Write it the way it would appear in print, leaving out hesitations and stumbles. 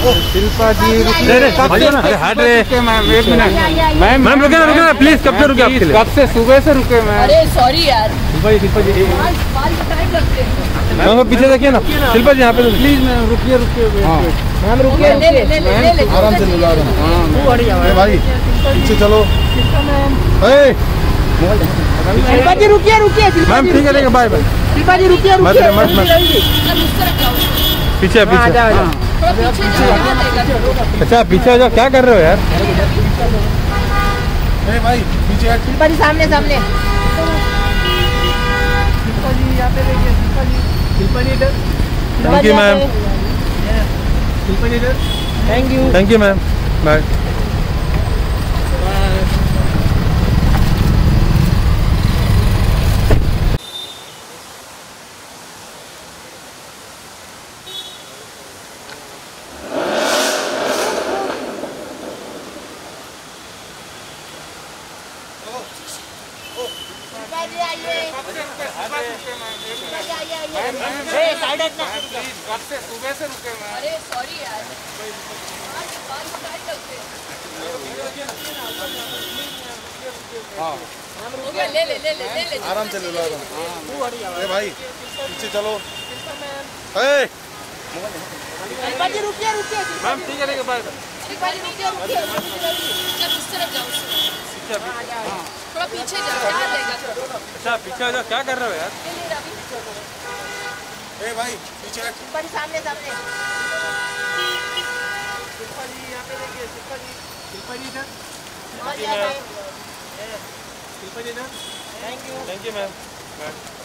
शिल्पा जी हट रहे मैम रुके ना प्लीज। कब से रुके आपके लिए? कब से? सुबह से रुके मैम। अरे सॉरी यार। शिल्पा जी टाइम लगते हैं। मैम पीछे देखिए ना। शिल्पा जी यहाँ पे प्लीज मैम रुकिए रुकिए। मैम रुकिए। आराम से मिला रहा हूँ भाई। पीछे चलो। शिल्पा जी रुकिए रुकिए। मैम ठीक है ठीक है बाय बाय। शिल्पा जी रुकिए रुकिए। पीछे पीछे। अच्छा पीछे जाओ। क्या कर रहे हो यार? भाई पीछे। शिल्पा जी सामने सामने। शिल्पा जी यहाँ पे देखिए। शिल्पा जी इधर। Thank you ma'am. Shilpa ji इधर। Thank you ma'am. बाय। सुबह से रुके मैम। अरे सॉरी यार। हो गया। ले ले ले ले ले ले। आराम से मिला रहा हूँ भाई। पीछे चलो। शिल्पा जी रुकिए रुकिए। मैम ठीक है ठीक है बाय बाय। शिल्पा जी रुकिए रुकिए। जब इस तरफ जाओ थोड़ा पीछे जाओ। अच्छा पीछे जाओ। क्या कर रहे हो यार? भाई पीछे। शिल्पा जी सामने सामने। शिल्पा जी यहाँ पे देखिए। शिल्पा जी इधर। शिल्पा जी इधर। शिल्पा जी इधर। Thank you ma'am.